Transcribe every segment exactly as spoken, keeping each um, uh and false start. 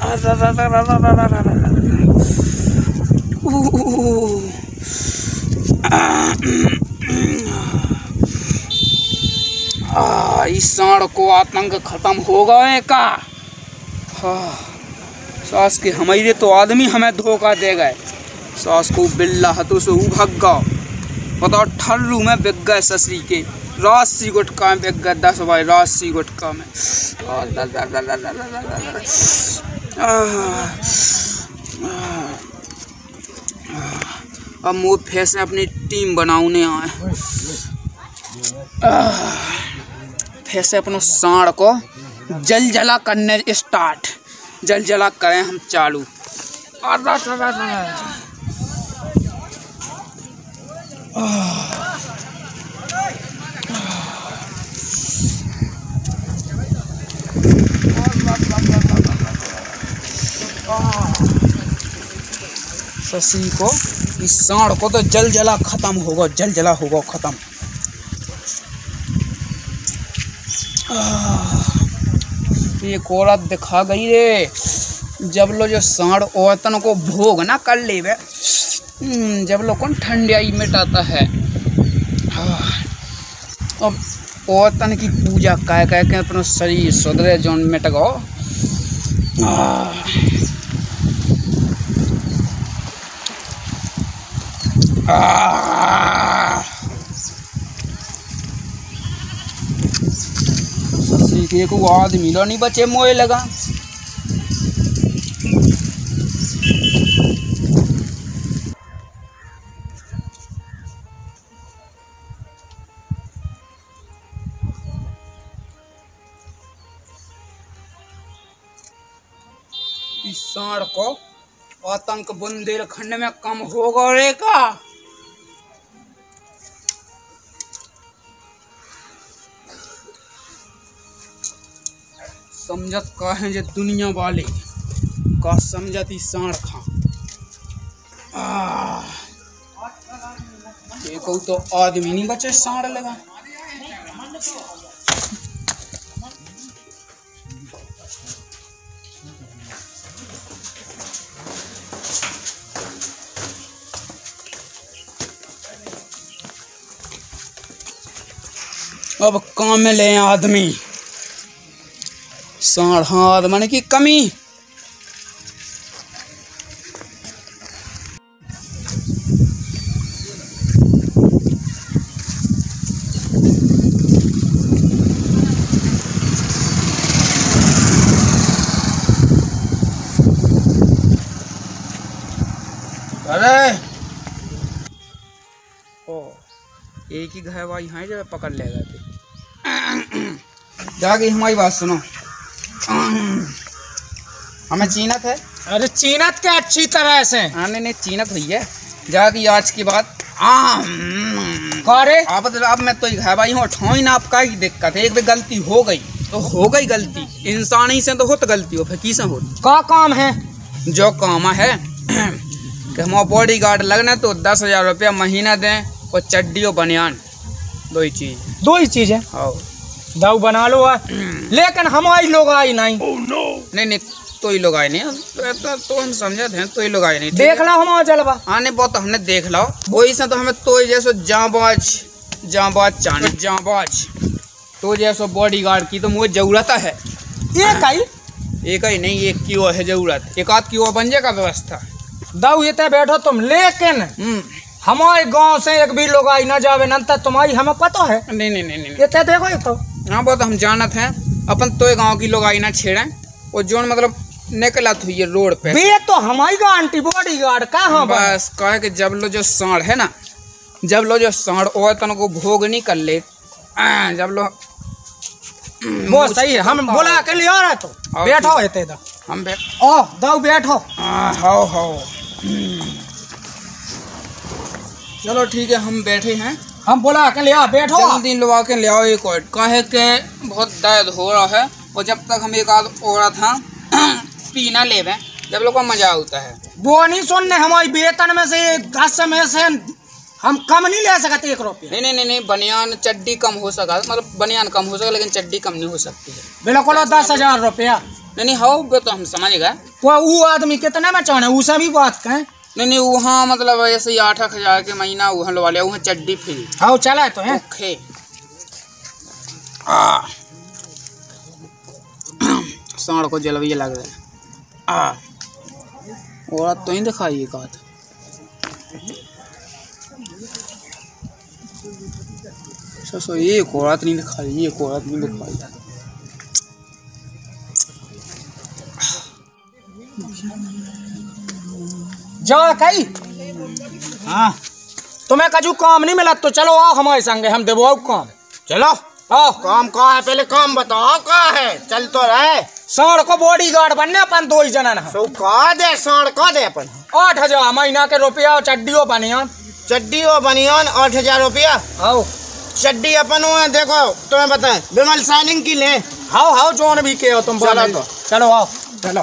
इस सांड को आतंक खत्म हो गए का। हाँ, सास के हमारे तो आदमी हमें धोखा दे गए। सास को बिल्ला हाथों से उभग गया। बताओ ठर्रू में बिक गए ससरी के। रास्सी गुटका में बिक गए दस भाई रास्सी गुटका में। अब मुँह फिर से अपनी टीम बनाने आए। फिर से अपने सांड को जल जला करने स्टार्ट। जल जला करें हम चालू। ससी को इस सांड को तो जल जला खत्म होगा। जल जला होगा खत्म। एक औरत दिखा गई रे। जब लो जो सांड औरतन को भोग ना कर ले वे, जब लोग कौन ठंडियाई मिटाता है। अब औरतन की पूजा कह कह के अपना शरीर सुधरे जोन मिट गो। सीखे को आदमी लो नहीं बचे मोए लगा। इस सांड को आतंक बुंदेलखंड में कम हो गए का। समझत का है जे दुनिया वाले का समझत ही सांड खा। देखो तो आदमी नहीं बचे सांड लगा। अब काम में ले आदमी। सांड हाथ मन की कमी। अरे ओ एक ही घर वाई है जब पकड़ ले गए थे। जाके हमारी बात सुनो। हमें चीनत है। अरे चीनत के अच्छी तरह से। हाँ नहीं नहीं चीनत हुई है। जाके आज की बात करे आप अब मैं तो घर भाई हूँ ठोई ना। आपका ही दिक्कत है। एक भी गलती हो गई तो हो गई गलती। इंसान ही से तो होत गलती हो फिर किसे हो। का काम है? जो काम है कि हम बॉडी गार्ड लगना तो दस हजार रुपया महीना दें और चड्डी और बनियान दो ही चीज। दो ही चीज है। हाँ दाऊ बना लो है। लेकिन हमारी लोग आई नहीं। oh, no. नहीं नहीं तो ही लोग आए नहीं। तो, तो, तो हम समझते हैं तो ही लोग आए नहीं। देख लो हमारा जलवा। हाँ नहीं बहुत हमने देख लो। वही से तो हमें तो जैसो जांबाज जांबाज चाने जांबाज तो जैसो बॉडी गार्ड की तो मुझे जरूरत है। एक ही एक ही नहीं एक की वो है जरूरत। एक आध की वो बन जाएगा व्यवस्था। दाऊ ये बैठो तुम। लेकिन हमारे गांव से एक भी लोग आई ना जावे न तुम्हारी हमें पता है। नहीं नहीं नहीं नहीं ये देखो ये तो हाँ बहुत हम जानत हैं। अपन तो गांव की लोग आई ना छेड़े और जोन मतलब निकला तो ये रोड पे ये तो हमारी गांटी बॉडी गार्ड का। हाँ बस कहे कि जब लो जो सांड है ना जब लो जो सांड औरतन को भोग नहीं कर ले जब लो वो सही है। हम बोला के लिए आ रहा तो बैठो है दा। हम बैठ ओ दाऊ बैठो। हाँ हाँ चलो ठीक है हम बैठे हैं। हम बोला के ले आ बैठो। जल्दी लोग के ले आओ एक और काहे के बहुत दर्द हो रहा है। और जब तक हम एक आध औरत हाँ पीना ले जब लोग का मजा आता है। वो नहीं सुनने हमारी वेतन में से दस में से हम कम नहीं ले सकते एक रुपये। नहीं नहीं नहीं बनियान चड्डी कम हो सका मतलब बनियान कम हो सका लेकिन चड्डी कम नहीं हो सकती है। बिल्कुल दस हजार रुपया। नहीं नहीं हो वो तो हम समझ गए। वो वो आदमी कितने में चाहे उसे भी बात कहें। नहीं नहीं वहाँ मतलब ऐसे ही आठ आठ हजार के महीना वहाँ वाले वहाँ चड्डी फ्री। हाँ चला तो है। ओके आ सांड को जलविया लग रहा है। आ औरत तो ही दिखाई एक आध। सो एक औरत नहीं दिखाई, एक औरत नहीं दिखाई। जा कही हाँ तुम्हें कजू काम नहीं मिला तो चलो आओ हमारे संगे, हम देवो काम। चलो आओ। काम कहाँ है, पहले काम बताओ कहाँ है। चल तो रहे सांड को बॉडी गार्ड बनने अपन दो ही जना सो कहा दे सांड कहा दे अपन आठ हजार महीना के रुपया चड्डियों बनियान। चड्डी और बनियान आठ हजार रुपया। आओ चड्डी अपन वो देखो तुम्हें बताए विमल साइनिंग की ले। हाओ हाओ जोन भी के हो तुम। चलो तो चलो आओ चलो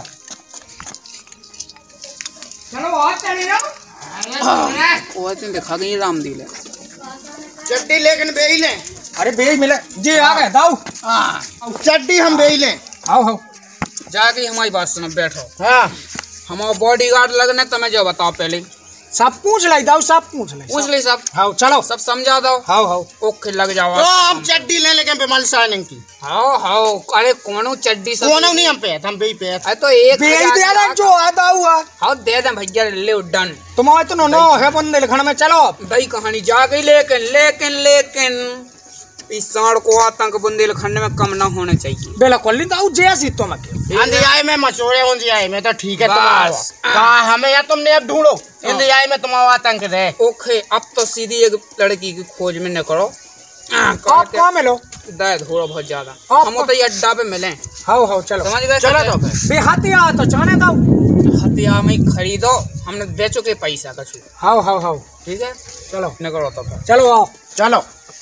चलो आओ चले जाओ। वो तो दिखा गई रामदील है। चड्डी लेकिन बेच ले। अरे बेच मिले जी आ गए दाऊ। चड्डी हम बेच ले। आओ आओ जाके हमारी बात सुनो बैठो। हाँ हमारा बॉडी गार्ड लगने तुम्हें जो बताओ पहले। सब पूछ ले दाऊ सब पूछ ले पूछ ले सब। हाँ चलो सब समझा दो। हाँ हाँ ओके लग जाओ। तो हम चड्डी ले लेकिन विमल साइनिंग की। हाँ हाँ अरे कौन चड्डी सब कौन नहीं हम पे हम बेच पे। अरे तो एक बेच दे रहा जो आता हुआ। हाँ दे दे भैया ले डन। तुम्हारे तो नो है बंदे लिखण में। चलो भाई कहानी जा गई लेकिन लेकिन लेकिन इस सांड को आतंक बुंदेलखंड में कम ना होना चाहिए। बिल्कुल नहीं दाऊ जैसी तुम अंधियाई में मचोड़े अंधियाई में तो ठीक है। बस। तुम कहा हमें या तुमने अब ढूंढो अंधियाई में तुम्हारा आतंक रहे। ओके अब तो सीधी एक लड़की की खोज में न करो। आप कहाँ मिलो दर्द हो रहा बहुत ज्यादा। आप हम तो ये अड्डा पे मिले। हाँ हाँ चलो समझ गए। चलो तो फिर बेहतिया तो चाने दाऊ हथियार में खरीदो हमने बेचो के पैसा का छू। हाँ हाँ हाँ ठीक है चलो न करो तो फिर। चलो आओ चलो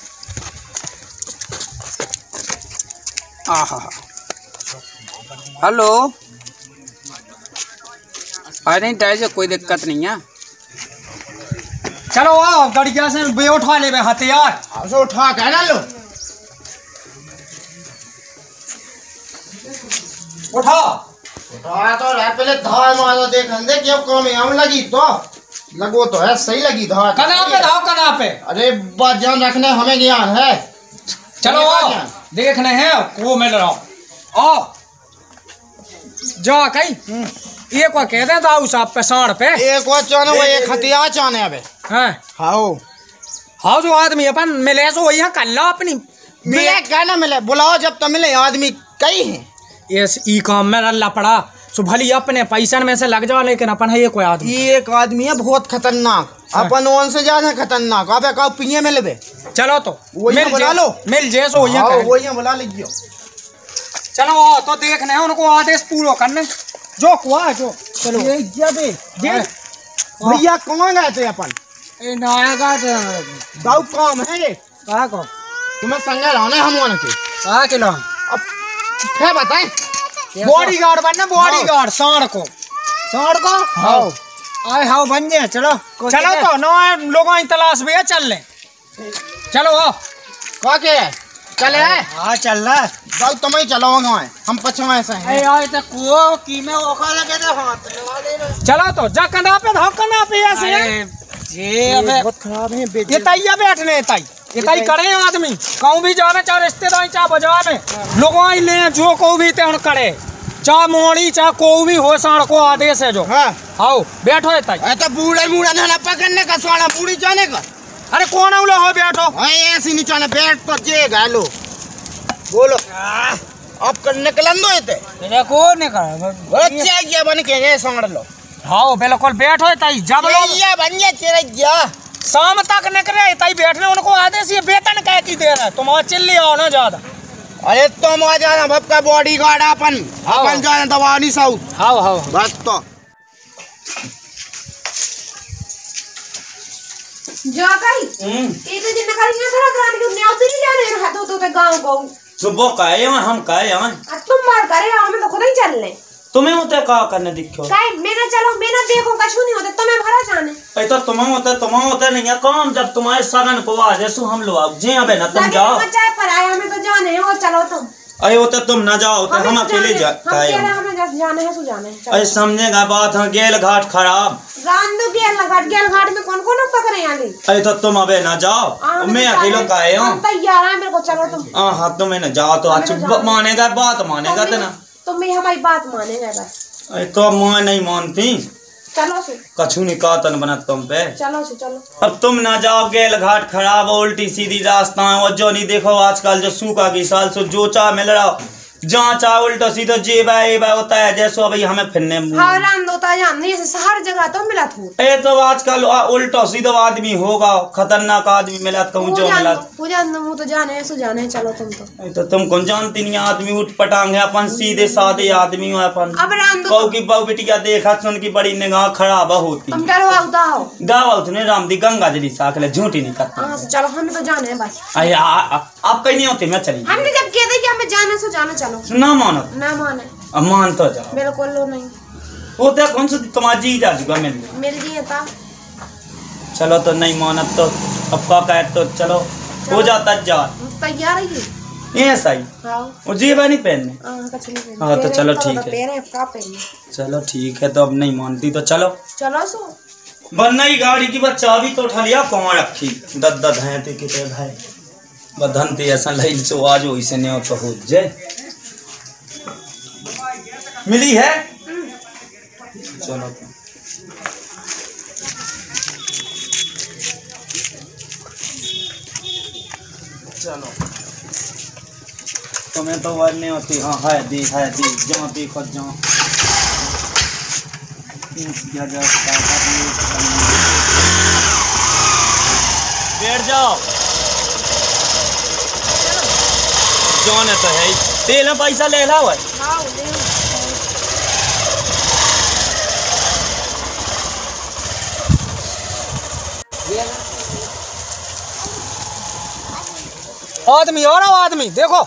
आहा हेलो। अरे नहीं डाय से कोई दिक्कत नहीं है। चलो आओ गड़िया से बे उठा ले बे हथियार। अब सो उठा के ना लो। उठा उठा तो रहा पहले धार मारो देख अंदर क्या कौन हम लगी तो लगो तो है सही लगी धार। कना पे धाओ कना पे। अरे बात ध्यान रखने हमें ज्ञान है। चलो आओ देखने हैं को मिल रहा आओ जा कहीं एक को कह दे दाऊ साहब पे सांड पे एक वो चाने वो एक हथियार चाने अबे। हैं हाओ हाँ जो आदमी अपन मिले सो वही कल्ला अपनी मिले क्या ना मिले बुलाओ जब तो मिले आदमी कई हैं। इस ई काम में अल्लाह पड़ा सो भली अपने पैसा में से लग जाओ लेकिन अपन है ये कोई आदमी एक आदमी है बहुत खतरनाक। अपन ओन से ज्यादा खतरनाक। अबे कहो पिए में लेबे। चलो तो वही मिल बुला जे- लो। मिल जे सो वही हाँ, करें। वही बुला लीजिए। चलो आओ तो देखने हैं उनको आदेश पूरा करने जो कुआ जो चलो ये क्या बे जे भैया कहाँ गए थे अपन। ए नायका दाऊ काम है ये कहा को तुम्हें संगे रहना हम वन के कहा किलो अब क्या बताएं। बॉडी गार्ड बनना बॉडी गार्ड सांड को सांड को हाँ आए हाँ बन जाए। चलो चलो तो नो लोगों की तलाश भी है चल ले चलो आओ कहा के है चले है हाँ चल रहा है दाऊ तुम ही चलो गाँव हम पछवा ऐसे हैं। आए तो को की में ओखा लगे तो हाथ लगा दे। चलो तो जा कना पे धाओ कना पे ऐसे ये अबे बहुत खराब है बेटे। ये तैया बैठने ताई ये ताई करे आदमी कहूँ भी जाना चाहे रिश्तेदारी चाहे बाजार में लोगों ही ले जो को भी तेहन करे चाहे मोड़ी चाहे को भी हो साण को आदेश है जो हाँ आओ बैठो ये ताई। अरे तो बूढ़े बूढ़ा ना पकड़ने का स्वाड़ा बूढ़ी जाने का। अरे कौन उलो हो बैठो हाँ ऐसी नहीं चाने बैठ तो जे गालो बोलो अब करने के लंदो इते तेरे को नहीं करा बच्चे क्या बन के ये सांड लो। हाँ बिल्कुल बैठो ये ताई जब लोग ये बन जा तेरे क्या शाम तक निकले ताई बैठने उनको आदेश ये वेतन कह की दे रहा है तुम चिल्ली आओ ना ज्यादा। अरे तुम आ जाना बाप का बॉडी गार्ड अपन अपन जाना दवा नहीं साउ। हाँ हाँ बस तो जा कहीं ये तो जिन कहीं ना खरा ग्रांड के न्याय तो नहीं जाने रहा तो तो गांव को सुबह काहे हैं हम काहे हैं अब तुम मार करे हम तो खुद ही चल ले तुम्हें होते का करने दिखो काहे मैं ना चलो मैं ना देखो कछु नहीं होता तुम्हें भरा जाने ऐ तो तुम्हें होते तुम्हें होते नहीं है काम जब तुम्हारे सगन को आ जैसु हम लोग जे अबे ना तुम लगे जाओ मचाए पर आए हमें तो जाने हो चलो तुम अरे वो तो तुम ना जाओ तो हम अकेले जा काहे हम हम हमें जस्ट जाने है सो जाने हैं, चलो। अरे समझेगा बात हम गेल घाट खराब। रान दो गेल घाट गेल घाट में कौन कौन पकड़े यहाँ ले? अरे तो तुम अबे ना जाओ, हाँ, मैं तो अकेले जाने- काहे हूँ। हम तैयार हैं, मेरे को चलो तुम। हाँ हाँ तुम्हें ना जाओ तो हमें अच्छा तो जाना। मानेगा बात मानेगा तो तुम्हें- ना। तुम्हें हमारी बात मानेगा बस। अरे तो मैं नहीं मानती, चलो से कछु निकातन बना तुम पे। चलो से चलो। अब तुम ना जाओ, गेल घाट खराब उल्टी सीधी रास्ता है। और जो नहीं देखो आजकल जो सूखा की साल से जो चाह मिल रहा जहाँ चाह उल्टा सीधा जेबा एबा होता है जैसो अभी हमें फिरने हाँ रान दो ता जान नहीं ऐसे हर जगह तो मिला था। ए तो आजकल उल्टा सीधा आदमी होगा, खतरनाक आदमी मिला कहूँ जो मिला। पूजा मुँह तो जाने है सो जाने है, चलो तुम तो। ए तो तुम कौन जानती नहीं, आदमी उठ पटांग है अपन सीधे साधे आदमी हो अपन। अब रान दो कहू की बहु बिटिया देखा सुन की बड़ी निगाह खराब होती। तुम डरवा उताहो। गावा उतने राम दी गंगा जली साखले झूठी नहीं करती। हाँ से चलो, हमें तो जाने है बस। अरे आ- आ- आप कहीं नहीं होती मैं चली हमने जब कह दिया कि हमें जाने सो जाने, चलो। ना मानो ना माने अब मान तो जाओ। बिल्कुल लो नहीं, वो तो कौन सा तुम्हारी जी जा चुका मिल गया। मिल जी था। चलो तो नहीं मानत तो अब का कह तो चलो हो जाता जा तैयार है ये? ये सही हाँ वो जीवा नहीं पहनने। हाँ कुछ नहीं पहने। हाँ, तो पहने चलो तो ठीक है। पहने का पहने। चलो ठीक है, तो अब नहीं मानती तो चलो। चलो सो बनना ही गाड़ी की बस चाबी तो उठा लिया कौन रखी दद दद है ते किते भाई बधन ते ऐसा लाइन से आज हो इसे नहीं तो हो जाए मिली है। चलो चलो तुम्हें तो वर नहीं होती। हाँ है दी है दी जहाँ देखो जहाँ बैठ जाओ जौन है तो है ही। तेल में पैसा ले ला भाई। हाँ ले आदमी और आओ आदमी देखो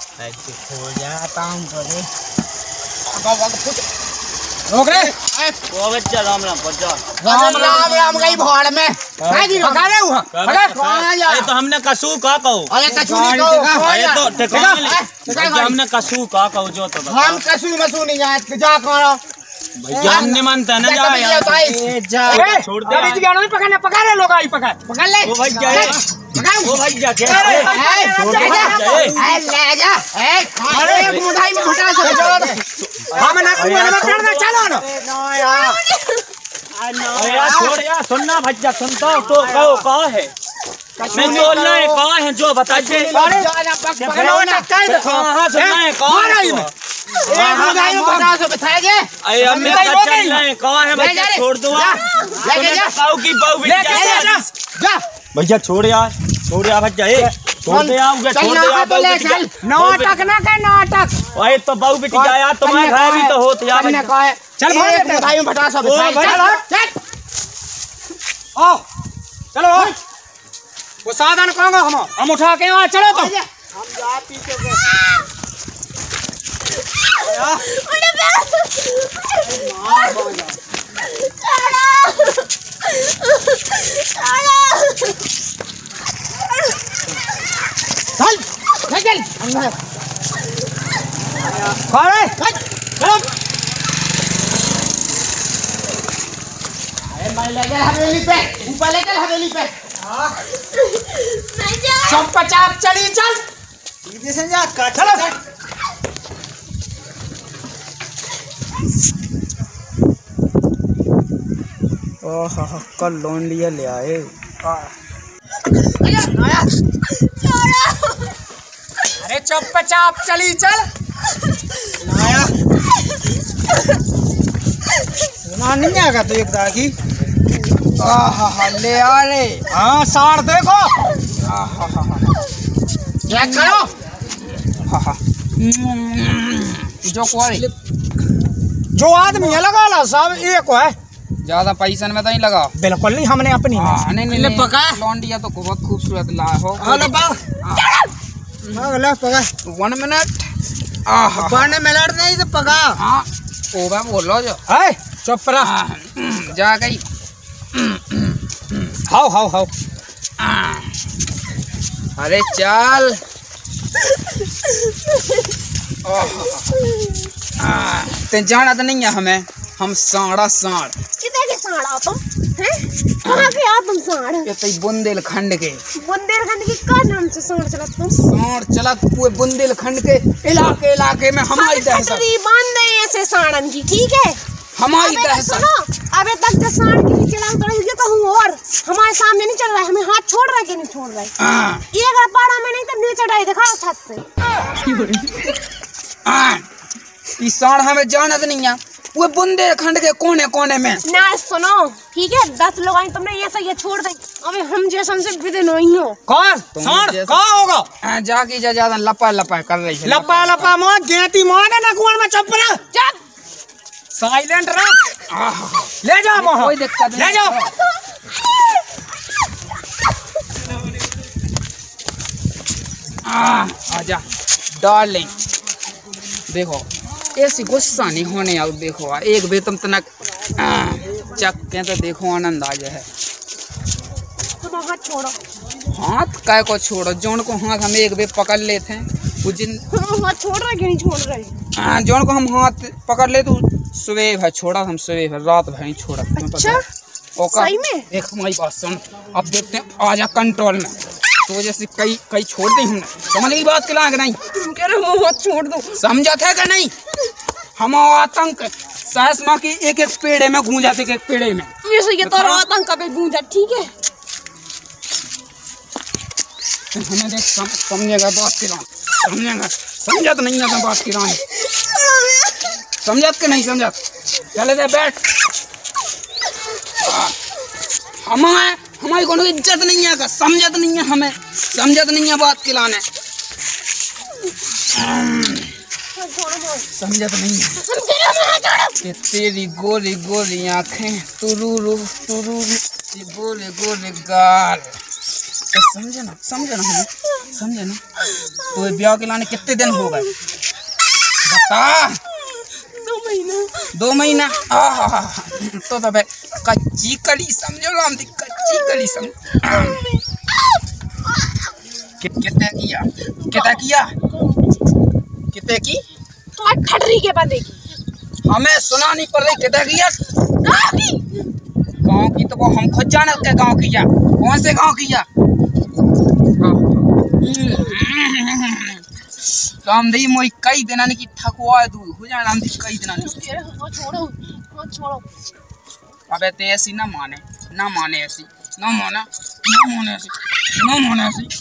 रोक रे। राम राम पहुंचा राम राम राम गई भोड़ में पका रहे हुआ अरे तो हमने कसू का कहो। अरे कछु नहीं कहो अरे तो ठिकाना ले। ठिकाना भैया हमने कसू का कहो जो तो बता। हम कछु मसू नहीं जाए जा करो भैया हम नहीं मानते ना जा यार। ए, छोड़ दे गाड़ी जगह नहीं पकड़ना, पका रहे लोग आई पकड़ पकड़ ले वो भैया है वो भैया क्या अरे है? छोड़ दे भैया, ए। ए ले जा ए अरे मुदाई में घुटा से हम ना तू ना पकड़ना चलो ना। अरे यार छोड़ यार सुनना भैया सुनता हूँ तो कहो कहा है मैं जो अल्लाह है कहा है जो बता दे। अरे चलो ना चल कहाँ सुनना है कहा है तू? ए मुदाई में घुटा से बताए जे अरे अब मैं हो गई। चलना है कहा है भैया ले जा रे। छोड़ दो ले के जा काऊ की बहु ले के भैया जा जा भैया छोड़ यार छोड़ यार भैया ए छोड़ दे यार चल छोड़ ना दे यार तो बहु ले बिटिया। चल नाटक ना कर नाटक। ओए तो बहु बिटिया यार तुम्हारे घर भी तो होते यार हमने कहा है चल भाई एक मुदाई में घुटा से बताए भाई, चल चल आओ चलो आओ। वो साधन कहूँगा हम हम उठा के वहाँ चलो तो हम जा पीछे से चल ले चल अंदर खड़े चलो। अरे मैं ले जा हवेली पे ऊपर ले चल हवेली पे चुप चाप चली चल सीधे से जा चलो। ओह कल लोन लिया ले आए। अरे चुप चाप चली चल। ना नहीं आएगा तो एक दागी आहा ले आ रे। हाँ साड़ देखो क्या करो जो कोई जो आदमी है लगा ला सब एक है। ज्यादा पैसा में तो नहीं लगा। बिल्कुल नहीं हमने अपनी में। हाँ, नहीं नहीं ले नहीं, पका। लोन दिया तो बहुत खूबसूरत ला हो। हेलो बा अगला पका वन मिनट आहा बाने मिनट नहीं तो पका हाँ ओबा बोलो जो है चुप रहा। हाँ, जा गई। हाउ हाउ हाउ अरे चल ते जाना तो नहीं है हमें, हम साड़ा साड़ कितने के साड़ हो तुम हैं? कहाँ के हो तुम साड़? ये तो बुंदेलखंड के बुंदेलखंड के का नाम से साड़ चला तुम? साड़ चला पूरे बुंदेलखंड के इलाके इलाके में हमारी दहशत। फैक्ट्री बंद है ऐसे साड़न की, ठीक है? हमारी अबे दहशत। सुनो, अबे तक जो साड़ के नीचे लाल तो ये तो हूँ और हमारे सामने नहीं चल रहा है, हमें हाथ छोड़ रहा है कि नहीं छोड़ रहा है? हाँ। ये अगर पाड़ा में नहीं तो नीचे डाई दिखाओ छत से। हाँ। इस साड़ हमें जाना तो नहीं है, वो बुंदेलखंड के कोने कोने में। ना सुनो, ठीक है? दस लोग आए तुमने ये सही ये छोड़ दे, अबे हम जैसा हमसे विदे नहीं हो। कौन साड़ कहाँ होगा? हाँ, जाके जा ज्यादा लपा लपा कर रही है। लपा लपा मार गेती मार ना कुआं में चुप रह। चुप साइलेंट रह। ले जा मोह, कोई दिक्कत नहीं। ले जाओ। आजा डार्लिंग, देखो ऐसी गुस्सा नहीं होने आओ। देखो एक भी तुम तनक चक के तो देखो आनंद आ जाए। तुम हाथ छोड़ो। हाथ काय को छोड़ो, जोन को हाथ हम एक भी पकड़ लेते हैं वो जिन हम हाथ छोड़ रहे कि नहीं छोड़ रहे? हाँ, जोन को हम हाथ पकड़ ले तो सुबह भर छोड़ा, हम सुबह भर रात भर नहीं छोड़ा। अच्छा सही में? देख हमारी बात सुन, अब देखते हैं आजा कंट्रोल में। तो जैसे कई कई छोड़ दी हमने, समझ गई बात के लाग नहीं? तुम कह रहे हो हाथ छोड़ दो, समझा था कि नहीं? हम आतंक सास माँ की एक एक पेड़े में गूंजा थे, एक एक पेड़े में। ये सही है, तो आतंक पे गूंजा, ठीक है? तो हमें देख सम, समझेगा बात की रानी, समझेगा समझत नहीं है बात की रानी, समझत के नहीं समझत? चले दे बैठ। हमारे हमारी कोनो इज्जत नहीं है का, समझत नहीं है हमें, समझत नहीं है बात की लाने, समझत नहीं है कि तेरी गोरी गोरी आँखें तुरुरु तुरुरु गोरे गोरे गाल, तो समझे ना, समझे ना हमें, समझे ना? तो ब्याह के लाने कितने दिन हो गए बता? दो महीना। दो महीना आहा, तो तब कच्ची कली समझो राम दी, कच्ची कली समझ। कितने किया कितना किया कितने की? तुम्हारी ठटरी के बंदे की हमें सुना नहीं पड़ रही, कितना किया? गाँव की तो वो हम खुद जाने के गाँव किया, कौन से गाँव किया? रामदी मोई कई दिना की ठकुआ दूर हो जाए, रामदी कई दिना हाथ छोड़ो, हाथ छोड़ो। अबे ते ऐसी ना माने, ना माने ऐसी, ना माना, ना माने ऐसी, ना माने ऐसी।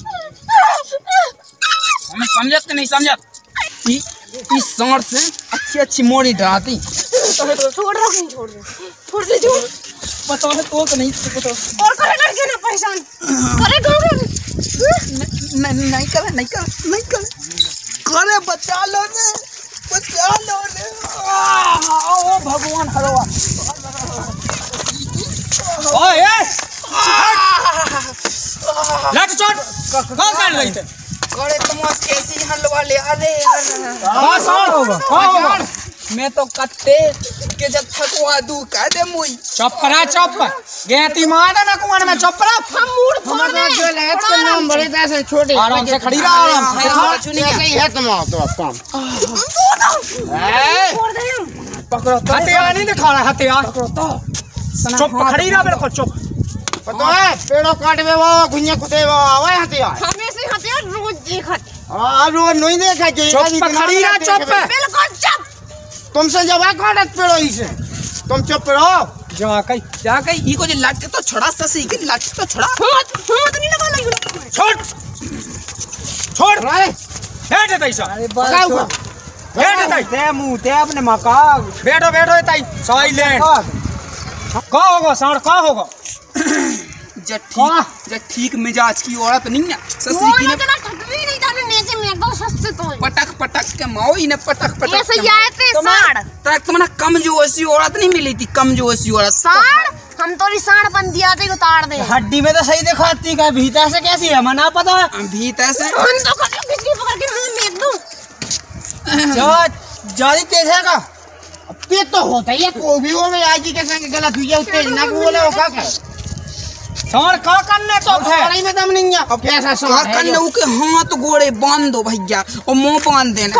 हमें समझत नहीं समझत? इस सांड से अच्छी अच्छी मोड़ी डराती। छोड़ रहा नहीं छोड़ रहा, छोड़ दे जो। पता है तो नहीं पता। और करे करके ना परेशान, करे करोगे? नहीं नहीं करे, नहीं करे, नहीं करे, करे बचा लो ने, बचा लो ने। ओ भगवान हरवा। ओए ए लट चोट कौन कर रही थे? करे तुम कैसी हलवा ले, अरे यार कहाँ साड़ होगा? कहाँ होगा? मैं तो कत्ते के जब ठकुआ दू कह दे मुई। चौपरा चौप गेती मार ना कुआं में चौपरा। हम मूड फोड़ दे। जो लहत के नाम बड़े ऐसे छोटे आराम से खड़ी रह, आराम से खा। सही है तुम तो काम छोड़ दे हम। पकड़ो तो, हथियार नहीं दिखा रहा, हथियार पकड़ो तो। चुप खड़ी रह बिल्कुल चुप। पता है पेड़ों काट में वो गुंजा कुदे वो आवे हथियार। हमें से हथियार रोज देखत। हां रोज नहीं देखा जे चुप खड़ी रह, चुप। बिल्कुल चुप। तुमसे जब काटत पेड़ो ही से तुम चुप रहो। जा कई जा कहीं ई को जे लट तो छोड़ा ससी के लट तो छोड़ा। हाथ हाथ नहीं लगा लगी। छोड़ छोड़ अरे बैठ तैसा। अरे पकाओ को बैठ तै ते मुंह ते अपने मका। बैठो बैठो तै साइलेंट। का होगा साड़ का होगा? जे ठीक जे ठीक मिजाज की औरत नहीं है ससी की ने जना ठटरी नहीं जाने नेचे में दो सस्ते तो पटक पटक के माओ ने पटक पटक ये सही आए थे साड़। तक तुमने कम जो ऐसी औरत नहीं मिली थी, कम जो ऐसी औरत साड़ हम तोरी साड़ बन दिया थे उतार दे। हड्डी में तो सही दिखाती का, भीतर से कैसी है मना पता है? भीतर से हम तो कभी बिजली पकड़ के मुंह में दूं। जा जाली तेज है का? ते तो होता ही है कोई भी हो में आज के संग गलत हुई है तेज ना बोले हो का सांड का करने तो थे साड़ी में दम नहीं है अब कैसा का सांड है करने जो? के हाथ गोड़े बांध दो भैया और मुंह बांध देना।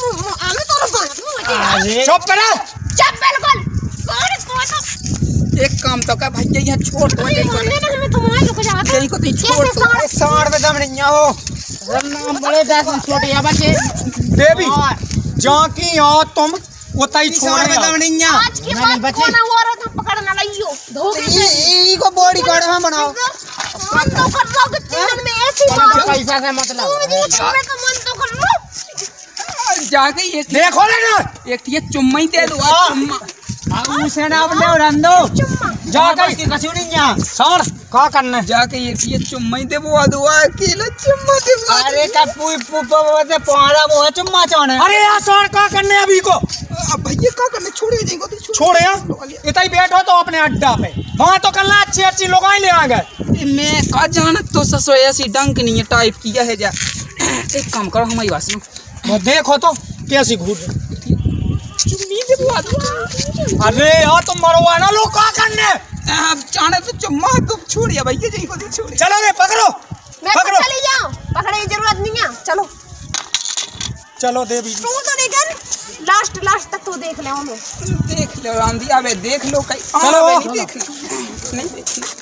अरे चुप करे चुप बिल्कुल कौन कौन एक काम तो कर भैया यहाँ छोड़ दो अरे सुनने ना हमें तुम्हारे लोग जाते यही को तो छोड़ दो। अरे सांड में दम नहीं है हो अरे नाम बड़े दस छोटे या बच्चे देवी जाकी आ तुम उताई छोड़े में दम नहीं है। आज के नहीं, बाद बच्चे। कौन औरत हम पकड़ना लइयो धोखे से ई को बॉडी गार्ड में बनाओ। मन तो कर लो कि जीवन में ऐसी मारो पैसा से मतलब मुझे तुम्हें तो मन तो कर लो जाके एक देखो ले ना एक ये चुम्मा ही दे दो आज चुम्मा। उसे ना अपने रंदो चुम्मा जाकर इसकी कसी नहीं है सांड का करने जाके एक ये चुम्मा ही दे वो दुआ अकेला चुम्मा दे वो। अरे का पुई पुपे पहाड़ा वो चुम्मा चाने अरे यार सांड का करने अभी को अब भैया का करने छोड़े जाएंगे तो छोड़। छोड़े यार इतना ही बैठो तो अपने अड्डा पे वहाँ तो कल अच्छी अच्छी लोग ले आ गए मैं का जानत तो ससो ऐसी डंक नहीं है टाइप की है जा। एक काम करो हमारी बात सुनो वो देखो तो कैसी घूर चुम्मी दे वो दुआ। अरे यार तुम मरवा ना लोग का करने अब जाने तो चुम्मा तो छोड़िए भैया जी को छोड़िए। चलो रे पकड़ो मैं पकड़ो चली जाऊं पकड़ने की जरूरत नहीं है चलो चलो देवी तू तो लेकिन लास्ट लास्ट तक तो देख ले हमें देख लो रांधी अबे देख लो कहीं चलो। अबे नहीं देख लो नहीं देख लो।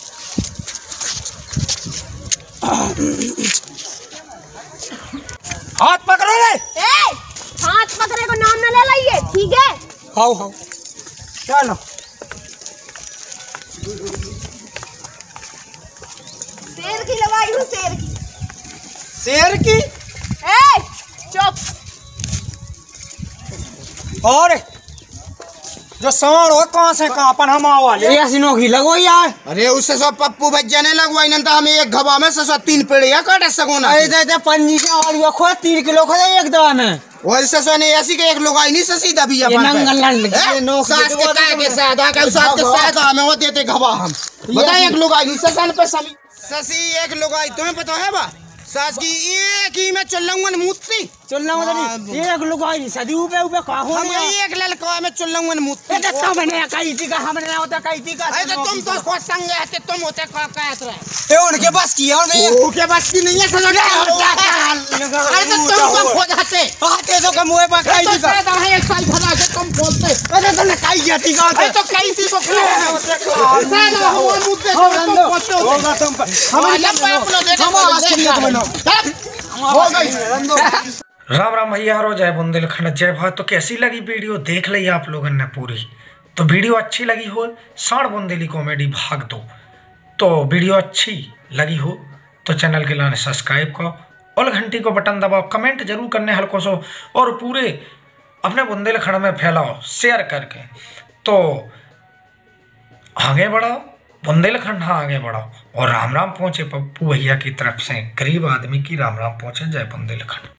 हाथ पकड़ो रे ए हाथ पकड़े को नाम ना ले लाइए ठीक है हाउ हाउ चलो शेर की लवाई हूँ शेर की शेर की ए चुप और जो सांड हो कहाँ से कहाँ पर हम वाले ऐसी नौकरी लगो यार अरे उससे सब पप्पू भज्जा ने लगवाई ना हमें एक घबा में से सब तीन पेड़ या काट सको ना ऐसे पंजी से और खो तीन किलो खो एक दवा में और से सोने ऐसी के एक लोग आई नहीं ससी दबी ये नंगल लड़ हैं? नौकरी सास के काय के साथ आके सास के साथ हमें वो देते घबा हम बता एक लोग आई नहीं ससन पे समी ससी एक लोग आई तुम्हें पता है बा सास की एक ही में चुल्लंगन मूर्ति चलना मतलब एक लोग आई सदी ऊपर ऊपर का हो हम एक ललका में चुल्लंगन मूर्ति ये तो मैंने कही थी का हमने ना होता कही थी का अरे तो तुम तो खुद संग आते तुम होते का का रहे ये उनके पास किया और मैं ओके बस की नहीं है सजो अरे तो तुम को खोद हते आते तो कम हुए पर कही थी का है एक साल भला के तुम बोलते अरे तो ने कही जाती का अरे तो कहीं थी तो साला हुआ मुद्दे से तुम बोलते हो होगा तुम हम जब अपना देखा हम आज के लिए बनो हो गई राम राम भैया हरो जय बुंदेलखंड जय भारत। तो कैसी लगी वीडियो देख ली आप लोगों ने पूरी। तो वीडियो अच्छी लगी हो सांड बुंदेली कॉमेडी भाग दो तो वीडियो अच्छी लगी हो तो चैनल के लाने सब्सक्राइब करो और घंटी को बटन दबाओ कमेंट जरूर करने हल्को सो और पूरे अपने बुंदेलखंड में फैलाओ शेयर करके। तो आगे बढ़ाओ बुंदेलखंड हाँ आगे बढ़ाओ और राम राम पहुँचे पप्पू भैया की तरफ से गरीब आदमी की राम राम पहुँचे। जय बुंदेलखंड।